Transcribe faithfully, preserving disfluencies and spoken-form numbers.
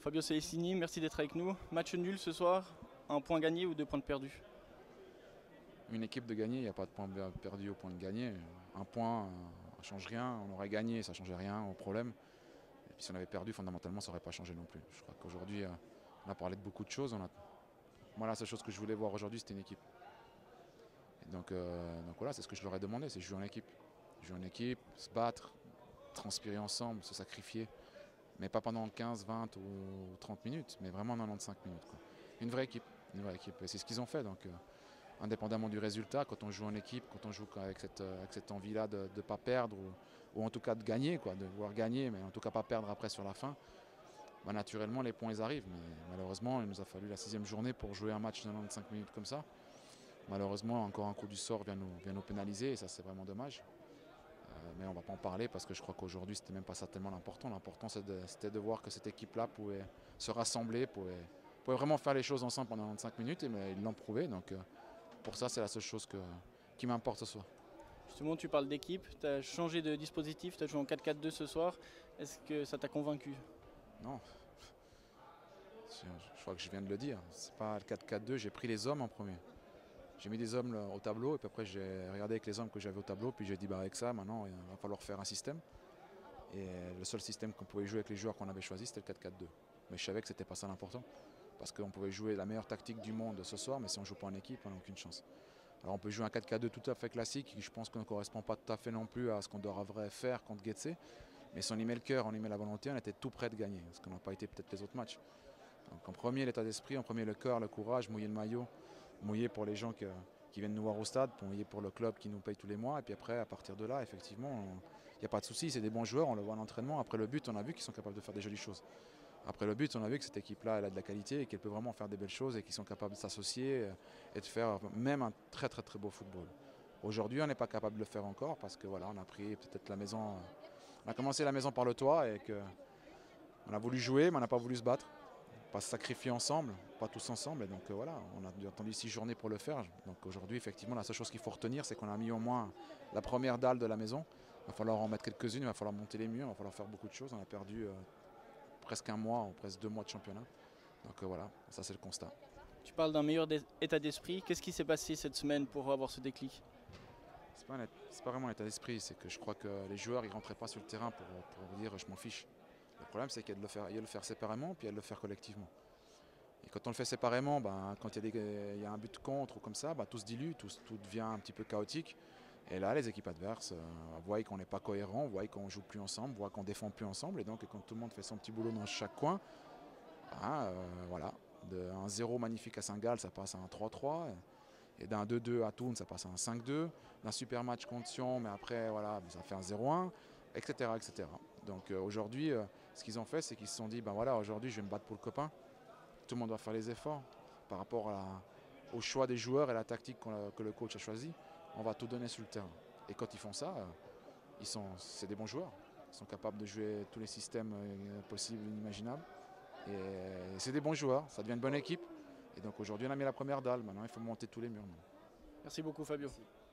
Fabio Celestini, merci d'être avec nous. Match nul ce soir, un point gagné ou deux points de perdu? Une équipe de gagner, il n'y a pas de point perdu au point de gagner. Un point, ça ne change rien. On aurait gagné, ça ne changeait rien au problème. Et puis si on avait perdu, fondamentalement, ça n'aurait pas changé non plus. Je crois qu'aujourd'hui, on a parlé de beaucoup de choses. On a... Moi, la seule chose que je voulais voir aujourd'hui, c'était une équipe. Et donc, euh, donc voilà, c'est ce que je leur ai demandé, c'est jouer en équipe. Jouer en équipe, se battre, transpirer ensemble, se sacrifier. Mais pas pendant quinze, vingt ou trente minutes, mais vraiment quatre-vingt-quinze minutes, quoi. Une vraie équipe. Une vraie équipe. Et c'est ce qu'ils ont fait. Donc, euh, indépendamment du résultat, quand on joue en équipe, quand on joue avec cette, avec cette envie-là de ne pas perdre, ou, ou en tout cas de gagner, quoi, de vouloir gagner, mais en tout cas pas perdre après sur la fin, bah naturellement les points ils arrivent. Mais malheureusement, il nous a fallu la sixième journée pour jouer un match de quatre-vingt-quinze minutes comme ça. Malheureusement, encore un coup du sort vient nous, vient nous pénaliser, et ça c'est vraiment dommage. Euh, mais on ne va pas en parler parce que je crois qu'aujourd'hui c'était même pas ça tellement l'important. L'important c'était de, de voir que cette équipe-là pouvait se rassembler, pouvait, pouvait vraiment faire les choses ensemble pendant quatre-vingt-quinze minutes, et mais ils l'ont prouvé. Donc, euh, pour ça, c'est la seule chose que, qui m'importe ce soir. Justement, tu parles d'équipe, tu as changé de dispositif, tu as joué en quatre quatre deux ce soir. Est-ce que ça t'a convaincu? Non. Je, je crois que je viens de le dire. C'est pas le quatre quatre deux, j'ai pris les hommes en premier. J'ai mis des hommes au tableau, et puis après j'ai regardé avec les hommes que j'avais au tableau, puis j'ai dit bah avec ça, maintenant il va falloir faire un système. Et le seul système qu'on pouvait jouer avec les joueurs qu'on avait choisi, c'était le quatre quatre deux. Mais je savais que c'était pas ça l'important. Parce qu'on pouvait jouer la meilleure tactique du monde ce soir, mais si on ne joue pas en équipe, on n'a aucune chance. Alors on peut jouer un quatre quatre deux tout à fait classique, qui je pense qu'on ne correspond pas tout à fait non plus à ce qu'on devrait faire contre Getse. Mais si on y met le cœur, on y met la volonté, on était tout près de gagner, ce qu'on n'a pas été peut-être les autres matchs. Donc en premier l'état d'esprit, en premier le cœur, le courage, mouiller le maillot, mouiller pour les gens que, qui viennent nous voir au stade, mouiller pour le club qui nous paye tous les mois. Et puis après, à partir de là, effectivement, il n'y a pas de souci, c'est des bons joueurs, on le voit à l'entraînement. Après le but, on a vu qu'ils sont capables de faire des jolies choses. Après le but, on a vu que cette équipe-là, elle a de la qualité et qu'elle peut vraiment faire des belles choses et qu'ils sont capables de s'associer et de faire même un très très très beau football. Aujourd'hui, on n'est pas capable de le faire encore parce que voilà, on a pris peut-être la maison, on a commencé la maison par le toit et qu'on a voulu jouer, mais on n'a pas voulu se battre, pas se sacrifier ensemble, pas tous ensemble. Et donc euh, voilà, on a attendu six journées pour le faire. Donc aujourd'hui, effectivement, la seule chose qu'il faut retenir, c'est qu'on a mis au moins la première dalle de la maison. Il va falloir en mettre quelques-unes, il va falloir monter les murs, il va falloir faire beaucoup de choses. On a perdu euh, presque un mois ou presque deux mois de championnat. Donc euh, voilà, ça c'est le constat. Tu parles d'un meilleur état d'esprit. Qu'est-ce qui s'est passé cette semaine pour avoir ce déclic? C'est pas, pas vraiment l'état d'esprit, c'est que je crois que les joueurs ils rentraient pas sur le terrain pour, pour dire je m'en fiche. Le problème c'est qu'il y a de le faire, il y a de le faire séparément, puis il y a de le faire collectivement. Et quand on le fait séparément, ben, quand il y, a des, il y a un but contre ou comme ça, ben, tout se dilue, tout, tout devient un petit peu chaotique. Et là, les équipes adverses euh, voient qu'on n'est pas cohérent, voient qu'on ne joue plus ensemble, voient qu'on ne défend plus ensemble. Et donc, quand tout le monde fait son petit boulot dans chaque coin, ben, euh, voilà, d'un zéro magnifique à Saint-Gall, ça passe à un trois trois. Et d'un deux deux à Toulon, ça passe à un cinq deux. D'un super match contre Sion, mais après, voilà, ça fait un zéro un, et cetera et cetera. Donc euh, aujourd'hui, euh, ce qu'ils ont fait, c'est qu'ils se sont dit, ben voilà, aujourd'hui, je vais me battre pour le copain. Tout le monde doit faire les efforts par rapport à, au choix des joueurs et la tactique que le coach a choisi. On va tout donner sur le terrain. Et quand ils font ça, ils sont, c'est des bons joueurs. Ils sont capables de jouer tous les systèmes possibles et inimaginables. Et c'est des bons joueurs, ça devient une bonne équipe. Et donc aujourd'hui, on a mis la première dalle. Maintenant, il faut monter tous les murs. Merci beaucoup, Fabio. Merci.